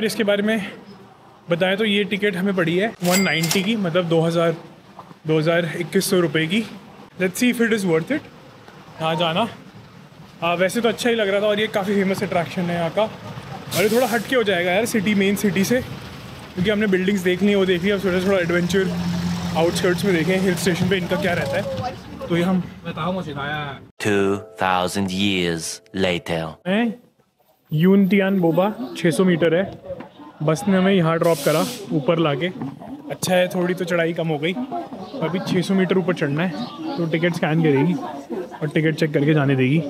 यार इसके बारे में बताएं तो ये टिकट हमें पड़ी है 190 की, मतलब 2100 रुपये की। Let's see if it is worth it यहाँ जाना। वैसे तो अच्छा ही लग रहा था और ये काफ़ी फेमस अट्रैक्शन है यहाँ का। और ये थोड़ा हट के हो जाएगा यार सिटी, मेन सिटी से, क्योंकि हमने बिल्डिंग्स देख ली वो देख ली। अब थोड़ा एडवेंचर आउटस्कर्ट्स में देखें हिल स्टेशन पे इनका क्या रहता है। तो ये हम 2000 years later यूनतियान बोबा 600 मीटर है। बस ने हमें यहाँ ड्रॉप करा ऊपर लाके। अच्छा है थोड़ी तो चढ़ाई कम हो गई। अभी 600 मीटर ऊपर चढ़ना है तो टिकट स्कैन करेगी और टिकट चेक करके जाने देगी।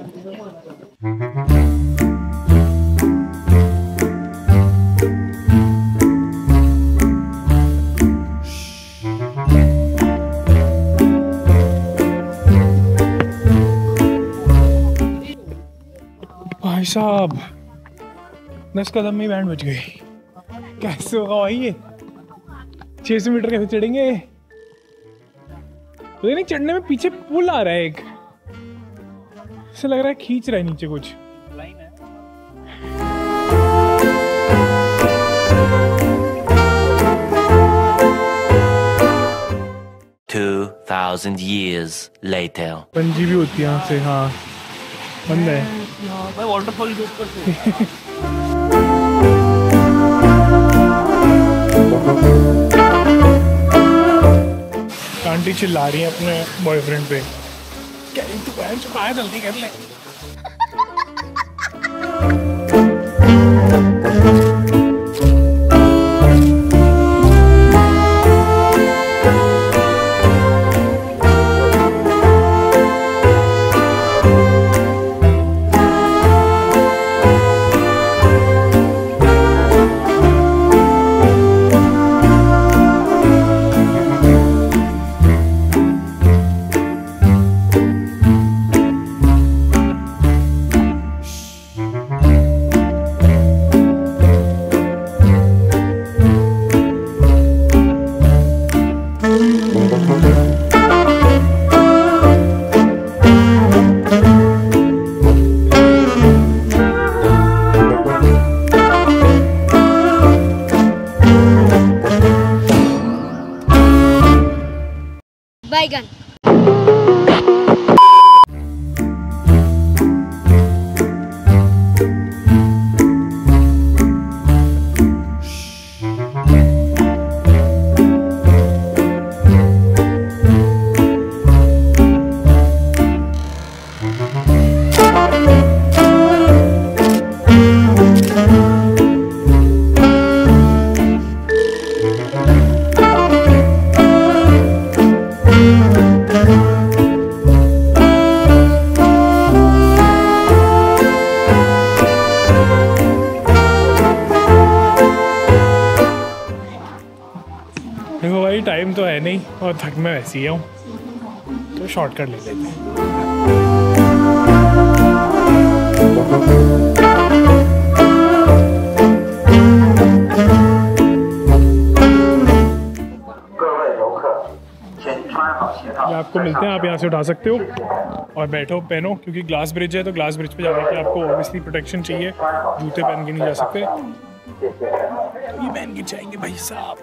भाई साहब 10 कदम में बैंड बच गई। कैसे होगा भाई ये 600 मीटर कैसे चढ़ेंगे? तो नहीं चढ़ने में पीछे पुल आ रहा है एक, ऐसा लग रहा है खींच रहा है नीचे कुछ। 2000 years later पंजी भी होती है यहाँ से। हाँ बंद है भाई वाटरफॉल के ऊपर से। आंटी चिल्ला रही है अपने बॉयफ्रेंड पे, कह रही तू बहन चुका है जल्दी कर ले। बैगन। देखो भाई टाइम तो है नहीं और थक मैं वैसे ही हूँ, तो शॉर्टकट ले लेते हैं। ये आपको मिलते हैं, आप यहाँ से उठा सकते हो और बैठो पहनो, क्योंकि ग्लास ब्रिज है तो ग्लास ब्रिज पे जाने के आपको ऑब्वियसली प्रोटेक्शन चाहिए, जूते पहन के नहीं जा सकते। ये पहन के जाएंगे भाई साहब।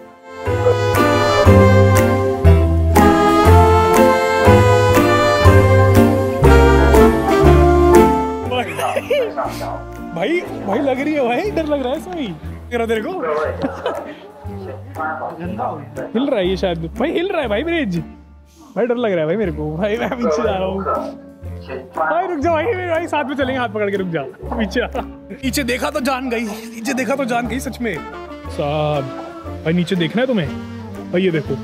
भाई भाई लग रही है भाई, डर लग रहा है सही तेरे को। हिल रहा है ये शायद भाई, हिल रहा है भाई ब्रिज, भाई डर लग रहा है भाई मेरे को। भाई मैं पीछे जा रहा हूँ भाई, रुक जा भाई साथ में चलेंगे, हाथ पकड़ के रुक जा। पीछे नीचे देखा तो जान गई, नीचे देखा तो जान गई सच में साहब। भाई नीचे देखना है तुम्हें भाई, ये देखो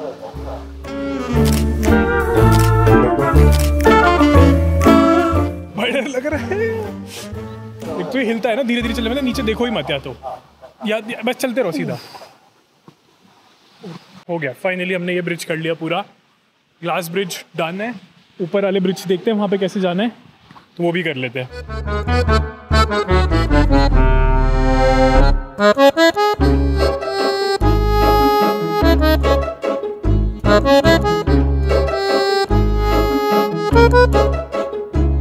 भाई डर लग रहा है। एक तो ये हिलता है ना, धीरे धीरे चलने में, नीचे देखो ही मत, या तो या बस चलते रहो सीधा। हो गया फाइनली, हमने ये ब्रिज कर लिया पूरा। ग्लास ब्रिज डन है। ऊपर वाले ब्रिज देखते हैं वहाँ पे कैसे जाना है, तो वो भी कर लेते हैं।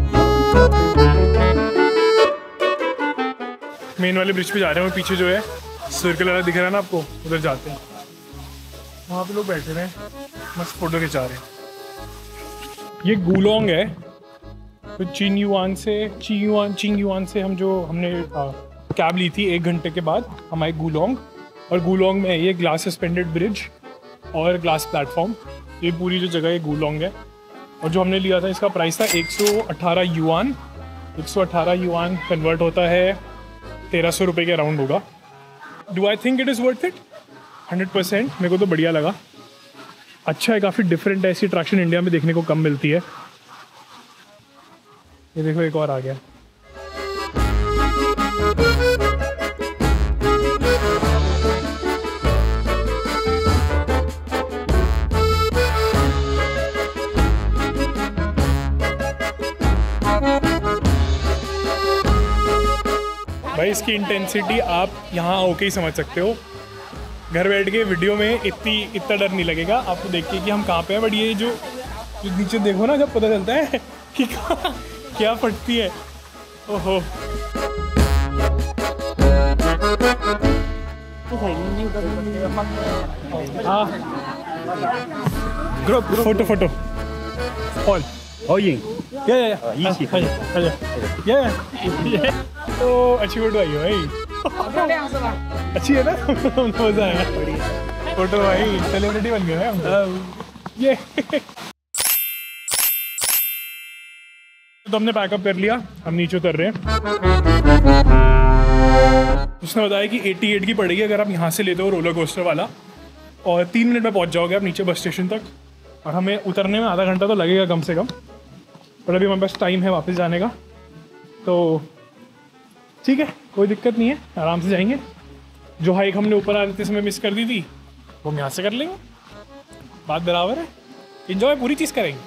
मेन वाले ब्रिज पे जा रहे हैं, पीछे जो है सर्कल वाला दिख रहा है ना आपको, उधर जाते हैं। वहाँ पे लोग बैठे हुए हैं, मस्त फोटो खिंचा रहे हैं। ये गुलोंग है, तो चिंग युआन से हमने कैब ली थी 1 घंटे के बाद हम आए गुलोंग। और गुलोंग में ये ग्लास सस्पेंडेड ब्रिज और ग्लास प्लेटफॉर्म, ये पूरी जो जगह ये गुलोंग है। और जो हमने लिया था इसका प्राइस था 118 युआन। 118 युआन कन्वर्ट होता है 1300 रुपये के अराउंड होगा। Do I think it is worth it? 100%। मेरे को तो बढ़िया लगा, अच्छा है, काफ़ी डिफरेंट है। ऐसी अट्रैक्शन इंडिया में देखने को कम मिलती है। ये देखो एक और आ गया। भाई इसकी इंटेंसिटी आप यहाँ होके ही समझ सकते हो। घर बैठ के वीडियो में इतना डर नहीं लगेगा आपको देख के कि हम कहाँ पे हैं। बट ये जो नीचे देखो ना, जब पता चलता है कि क्या फटती है। ओहो, हाँ, ग्रुप फोटो ऑल तो अच्छी फोटो आई हो भाई, अच्छी है ना? मजा आएगा, फोटो भाई सेलिब्रिटी बन गए हम ये। तो हमने पैकअप कर लिया, हम नीचे उतर रहे हैं। उसने बताया कि 88 की पड़ेगी अगर आप यहाँ से लेते हो रोलर कोस्टर वाला, और 3 मिनट में पहुँच जाओगे आप नीचे बस स्टेशन तक। और हमें उतरने में आधा घंटा तो लगेगा कम से कम, पर अभी हमारे पास टाइम है वापस जाने का, तो ठीक है, कोई दिक्कत नहीं है, आराम से जाएंगे। जो हाइक हमने ऊपर आते समय मिस कर दी थी वो हम यहाँ से कर लेंगे, बात बराबर है। इंजॉय पूरी चीज़ करेंगे।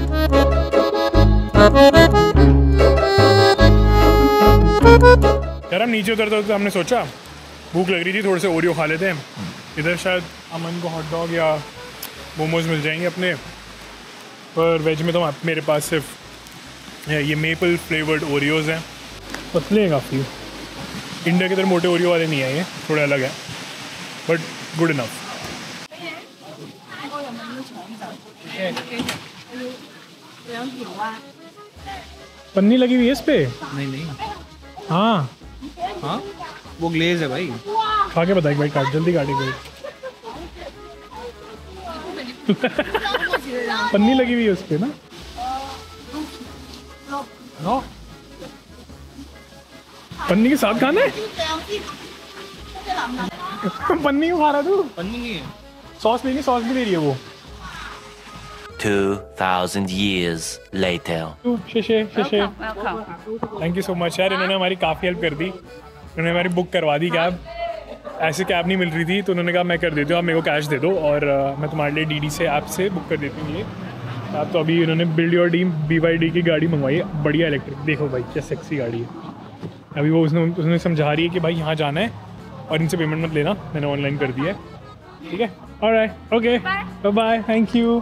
यार हम नीचे उतरते तो हमने सोचा भूख लग रही थी, थोड़े से ओरियो खा लेते हैं। इधर शायद अमन को हॉट डॉग या मोमोज मिल जाएंगे अपने, पर वेज में तो मेरे पास सिर्फ ये मेपल फ्लेवर्ड ओरियोज़ हैं, पतले हैं काफ़ी। इंडिया के तरह मोटे ओरियो वाले नहीं है, ये थोड़े अलग है, बट गुड इनफ। पन्नी लगी हुई है इस पे? नहीं हाँ हाँ, वो ग्लेज है भाई। खा के बताइए भाई, काट जल्दी काटे कोई। पन्नी लगी हुई है उस पे ना? नो, पन्नी के साथ खाना है? पन्नी क्यों खा रहा तू? पन्नी नहीं है, सॉस लेनी, सॉस भी दे रही है वो। 2000 years later. शेशे थैंक यू सो मच यार, इन्होंने हमारी काफ़ी हेल्प कर दी। इन्होंने हमारी बुक करवा दी कैब, ऐसे कैब नहीं मिल रही थी, तो उन्होंने कहा मैं कर देती हूँ, आप मेरे को कैश दे दो और मैं तुम्हारे लिए डीडी से ऐप से बुक कर देती हूँ ये आप। तो अभी उन्होंने बिल्ड योर ड्रीम BYD की गाड़ी मंगवाई है, बढ़िया इलेक्ट्रिक। देखो भाई क्या सेक्सी गाड़ी है। अभी वो उसने समझा रही है कि भाई यहाँ जाना है और इनसे पेमेंट मत लेना, मैंने ऑनलाइन कर दिया है, ठीक है? Alright, okay, bye, thank you.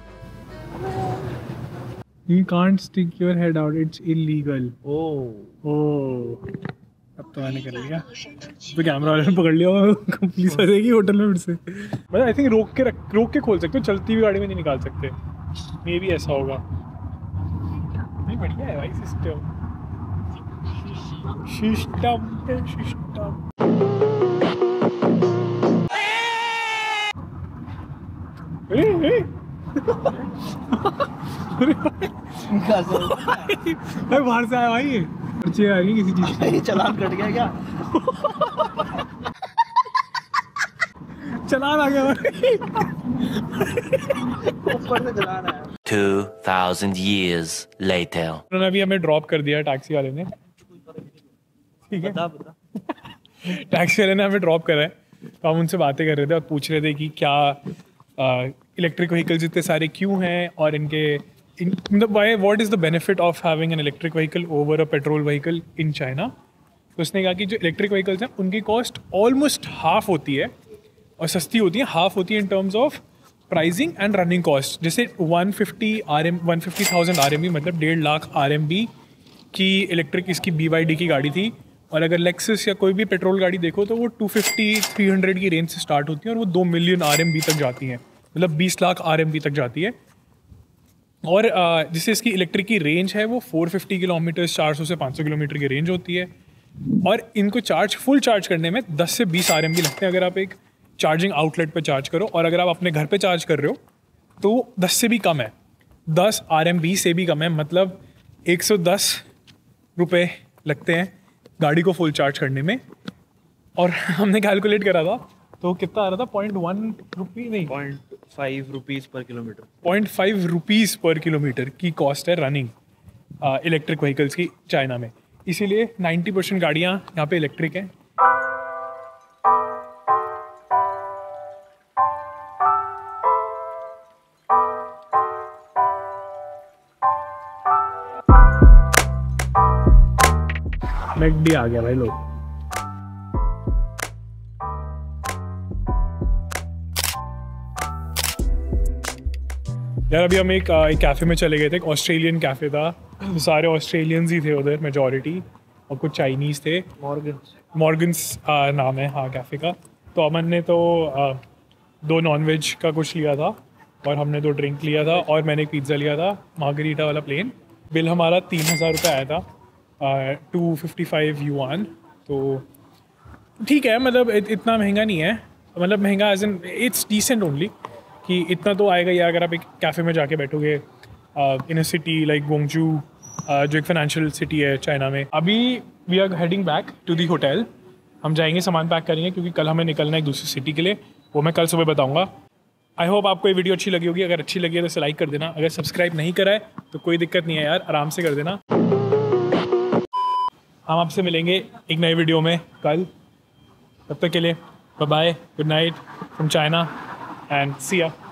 You can't stick your head out, it's illegal. Oh. अब तो मैंने कर लिया, तो कैमरा वाले ने पकड़ लिया, पुलिस आ जाएगी होटल में फिर से। मतलब आई थिंक रोक के खोल सकते हो, चलती हुई गाड़ी में नहीं निकाल सकते, मे भी ऐसा होगा। नहीं, बढ़िया है भाई सिस्टम। भाई बाहर से आया भाई, ये पर्ची आ रही किसी चीज की। चालान कट गया क्या? चालान आ गया भाई, ऊपर से चालान आया। 2000 years later. उन्होंने अभी हमें ड्रॉप कर दिया टैक्सी वाले ने, ठीक है? बता टैक्सी वाले ने हमें ड्रॉप करा है, तो हम उनसे बातें कर रहे थे और पूछ रहे थे कि क्या इलेक्ट्रिक व्हीकल्स इतने सारे क्यों हैं, और इनके मतलब what is the benefit of having an electric vehicle over a petrol vehicle in China. तो उसने कहा कि जो इलेक्ट्रिक व्हीकल्स हैं उनकी कॉस्ट ऑलमोस्ट हाफ होती है और सस्ती होती है, हाफ होती है in terms of pricing and running cost. जैसे 150,000 RMB मतलब 1.5 लाख RMB की इलेक्ट्रिक इसकी BYD की गाड़ी थी, और अगर लेक्सस या कोई भी पेट्रोल गाड़ी देखो तो वो 250-300 की रेंज से स्टार्ट होती है और वो 2 मिलियन RMB तक जाती हैं, मतलब 20 लाख RMB तक जाती है। और जिससे इसकी इलेक्ट्रिक की रेंज है वो 450 किलोमीटर, 400 से 500 किलोमीटर की रेंज होती है। और इनको फुल चार्ज करने में 10 से 20 RMB लगते हैं अगर आप एक चार्जिंग आउटलेट पे चार्ज करो। और अगर आप अपने घर पे चार्ज कर रहे हो तो 10 से भी कम है, 10 RMB से भी कम है, मतलब 110 रुपये लगते हैं गाड़ी को फुल चार्ज करने में। और हमने कैलकुलेट करा था तो कितना आ रहा था, 0.1 रुपी नहीं, 0.5 रुपीज़ पर किलोमीटर। 0.5 रुपीज़ पर किलोमीटर की कॉस्ट है रनिंग इलेक्ट्रिक व्हीकल्स की चाइना में। इसीलिए 90% गाड़ियाँ यहाँ पे इलेक्ट्रिक हैं। मैकडी आ गया भाई लोग। यार अभी हम एक कैफ़े में चले गए थे, एक ऑस्ट्रेलियन कैफ़े था, सारे ऑस्ट्रेलियंस ही थे उधर मेजॉरिटी, और कुछ चाइनीज़ थे। मॉर्गन्स नाम है हाँ कैफ़े का। तो अमन ने तो 2 नॉनवेज का कुछ लिया था और हमने 2 ड्रिंक लिया था और मैंने एक पिज़्ज़ा लिया था मार्गरीटा वाला प्लेन। बिल हमारा 3000 रुपये आया था, 255 युआन। तो ठीक है, मतलब इतना महंगा नहीं है, मतलब महंगा as in it's decent only, कि इतना तो आएगा ही अगर आप एक कैफ़े में जाके बैठोगे इन अ सिटी लाइक गोंगजू, जो एक फाइनेंशियल सिटी है चाइना में। अभी we are heading back to the hotel, हम जाएंगे सामान पैक करेंगे क्योंकि कल हमें निकलना है एक दूसरी सिटी के लिए, वो मैं कल सुबह बताऊंगा। आई होप आपको ये वीडियो अच्छी लगी होगी, अगर अच्छी लगी है तो इसे लाइक कर देना, अगर सब्सक्राइब नहीं करा है तो कोई दिक्कत नहीं है यार, आराम से कर देना। हम आपसे मिलेंगे एक नए वीडियो में कल, तब तक के लिए bye bye, good night from China and see या।